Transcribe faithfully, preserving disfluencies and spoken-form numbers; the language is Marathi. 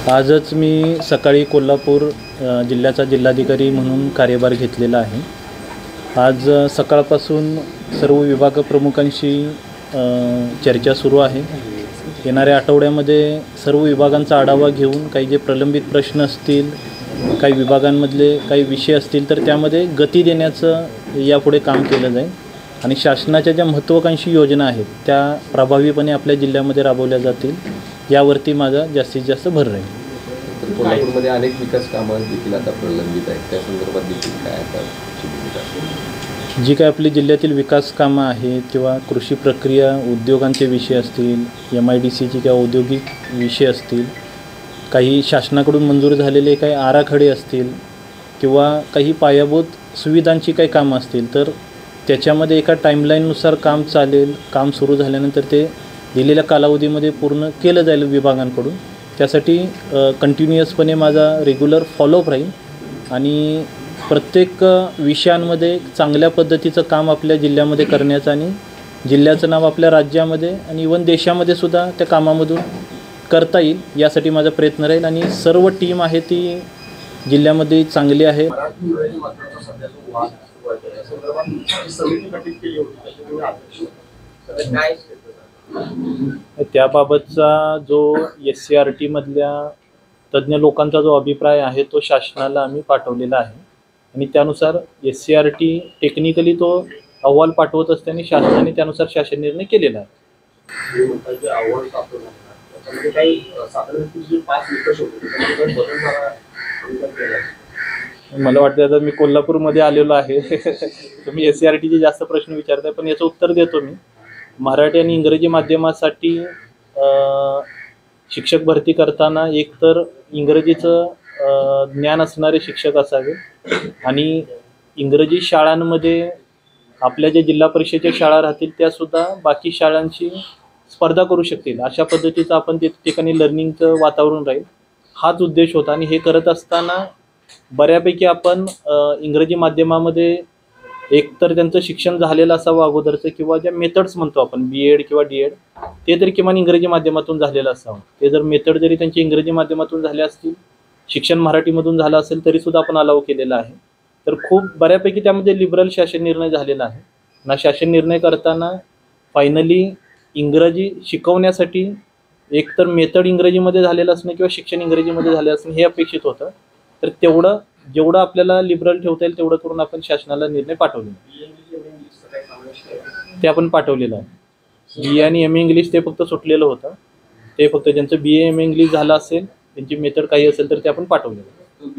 आजच मी सकाळी कोल्हापूर जिल्ह्याचा जिल्हाधिकारी म्हणून कार्यभार घेतलेला आहे। आज सकाळपासून सर्व विभाग प्रमुखांशी चर्चा सुरू आहे। येणाऱ्या आठवड्यामध्ये सर्व विभागांचा आढावा घेऊन काही जे प्रलंबित प्रश्न असतील, काही विभागांमधले काही विषय असतील तर त्यामध्ये गती देण्याचं यापुढे काम केलं जाईल आणि शासनाच्या ज्या महत्त्वाकांक्षी योजना आहेत त्या प्रभावीपणे आपल्या जिल्ह्यामध्ये राबवल्या जातील यावरती माझा जास्तीत जास्त भर राहील। तर कोल्हापूरमध्ये अनेक विकास कामं देखील आता प्रलंबित आहेत, त्या संदर्भात देखील काय आता जी काय आपली जिल्ह्यातील विकास कामं आहेत किंवा कृषी प्रक्रिया उद्योगांचे विषय असतील, एम आय डी सीची किंवा औद्योगिक विषय असतील, काही शासनाकडून मंजूर झालेले काही आराखडे असतील किंवा काही पायाभूत सुविधांची काही कामं असतील तर त्याच्यामध्ये एका टाईमलाईननुसार काम चालेल। काम सुरू झाल्यानंतर ते दिलेल्या कालावधीमध्ये पूर्ण केलं जाईल विभागांकडून। त्यासाठी कंटिन्युअसपणे माझा रेग्युलर फॉलोअप राहील आणि प्रत्येक विषयांमध्ये चांगल्या पद्धतीचं काम आपल्या जिल्ह्यामध्ये करण्याचं आणि जिल्ह्याचं नाव आपल्या राज्यामध्ये आणि इवन देशामध्ये सुद्धा त्या कामामधून करता येईल यासाठी माझा प्रयत्न राहील आणि सर्व टीम आहे ती जिल्ह्यामध्ये चांगली आहे। त्याबाबतचा जो एस सी आर टी मधल्या तज्ज्ञ लोकांचा जो अभिप्राय आहे तो शासनाला आम्ही पाठवलेला आहे आणि त्यानुसार S C R T technically तो अहवाल पाठवत असताना शासनाने त्यानुसार शासन निर्णय केलेला आहे। मला वाटतं आता मी कोल्हापूरमध्ये आलेलो आहे तुम्ही एस सी आर टीचे जास्त प्रश्न विचारताय पण याचं उत्तर देतो मी। मराठी आणि इंग्रजी माध्यमासाठी शिक्षक भरती करताना एकतर इंग्रजीचं ज्ञान असणारे शिक्षक असावे आणि इंग्रजी शाळांमध्ये आपल्या ज्या जिल्हा परिषदेच्या शाळा राहतील त्यासुद्धा बाकी शाळांशी स्पर्धा करू शकतील अशा पद्धतीचं आपण ते ठिकाणी लर्निंगचं वातावरण राहील हाच उद्देश होता। आणि हे करत असताना बऱ्यापैकी आपण इंग्रजी माध्यमामध्ये एकतर त्यांचं शिक्षण झालेलं असावं अगोदरचं किंवा ज्या मेथड्स म्हणतो आपण बी एड किंवा डी एड ते तरी किमान इंग्रजी माध्यमातून झालेलं असावं। ते जर मेथड जरी त्यांची इंग्रजी माध्यमातून झाले असतील, शिक्षण मराठीमधून झालं असेल तरीसुद्धा आपण अलाव केलेलं आहे। तर खूप बऱ्यापैकी त्यामध्ये लिबरल शासन निर्णय झालेला आहे ना। शासन निर्णय करताना फायनली इंग्रजी शिकवण्यासाठी एकतर मेथड इंग्रजीमध्ये झालेलं असणं किंवा शिक्षण इंग्रजीमध्ये झालं असणं हे अपेक्षित होतं। तर तेवढं जेवढं आपल्याला लिबरल ठेवता येईल तेवढं करून आपण शासनाला निर्णय पाठवलेला ते आपण पाठवलेलं आहे। बी ए आणि एम ए इंग्लिश ते फक्त सुटलेलं होतं, ते फक्त ज्यांचं बी ए एम ए इंग्लिश झालं असेल त्यांची मेथड काही असेल तर ते आपण पाठवलेलं आहे।